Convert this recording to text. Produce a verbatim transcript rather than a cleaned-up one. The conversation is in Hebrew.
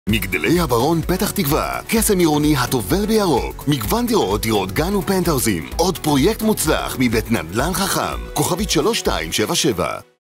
מגדלי הברון פתח תקווה, קסם עירוני הטובל בירוק, מגוון דירות, דירות גן ופנטהאוזים, עוד פרויקט מוצלח מבית נדל"ן חכם, כוכבית שלוש שתיים שבע שבע.